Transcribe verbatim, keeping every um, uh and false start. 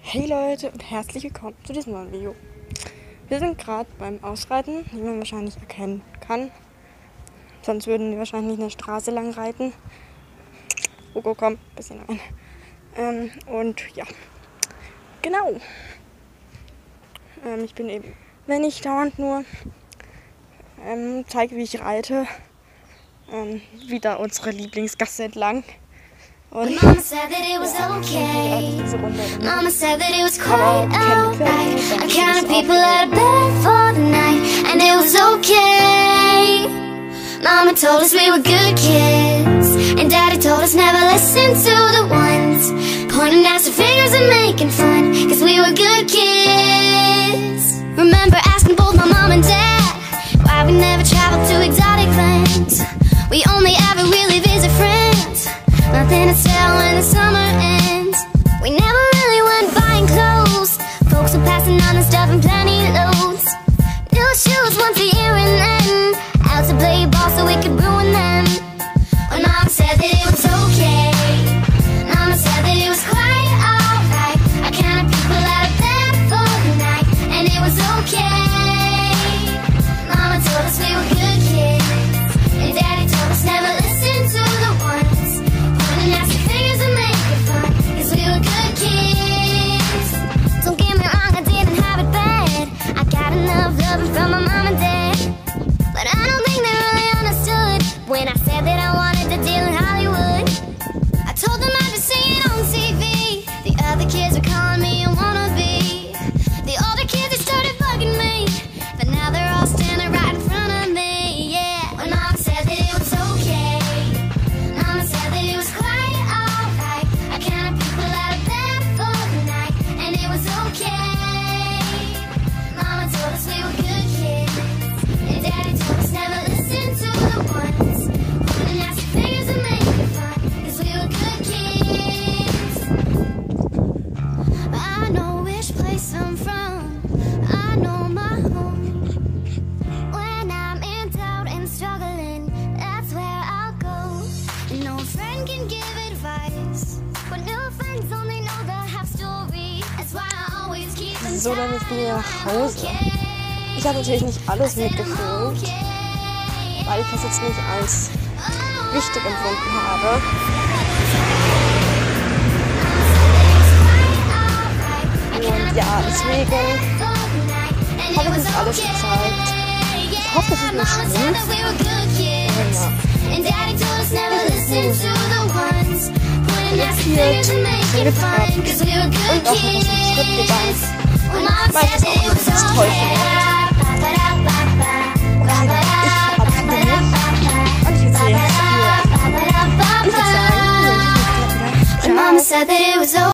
Hey Leute und herzlich willkommen zu diesem neuen Video. Wir sind gerade beim Ausreiten, wie man wahrscheinlich erkennen kann. Sonst würden wir wahrscheinlich nicht eine Straße lang reiten. Hugo, komm, ein bisschen rein. Ähm, und ja, genau. Ähm, ich bin eben, wenn ich dauernd nur ähm, zeige, wie ich reite, ähm, wieder unsere Lieblingsgasse entlang. Und Mama said that it was okay. Mama said that it was quite alright. I counted people out of bed for the night, and it was okay. Mama told us we were good kids, and Daddy told us never listen to the ones pointing at our fingers and making fun, cause we were good kids. Remember asking both my mom and dad why we never traveled to exotic lands. We only ever really visit friends, nothing to tell when the summer ends. We never really went buying clothes, folks were passing on the stuff in plenty loads. New shoes once a year and then out to play ball so we could ruin them. When Mama said that it was okay, Mama said that it was quite alright. I counted people out of bed for the night, and it was okay. Mama told us we were good kids, and Daddy told us never listen to the ones pointing at our fingers and making fun, cause we were good kids. Don't get me wrong, I didn't have it bad. I got enough loving from my mom and dad, but I don't think they really understood when I said that I wanted to deal in Hollywood. I told them I'd be singing on T V, the other kids were calling me a wannabe. The older kids, they started bugging me, but now they're all standing right in front of me, yeah. When Mom said that it was okay, Mama said that it was quite alright. I counted people out of bed for the night, and it was okay. Mama told us we were good kids, and Daddy told us never listen to the ones pointing at our fingers and making fun, cause we were good kids. I know which place I'm from, I know my home. When I'm in doubt and struggling, that's where I'll go. No friend can give advice, but new friends only know the half story. That's why I always keep them so, dann ist mir nach Hause. Ich habe natürlich nicht alles mitgefilmt, weil ich das jetzt nicht als wichtig empfunden habe. Und ja, deswegen habe ich nicht alles gezeigt. Ich hoffe, es ist nicht schlimm. Und ja, irritiert, bisschen getrappt und auch noch was im Schritt gegangen. Und weil ich das auch nicht ganz toll finde. Okay, ich verabschiede mich und ich würde sagen, ich würde sagen, ciao.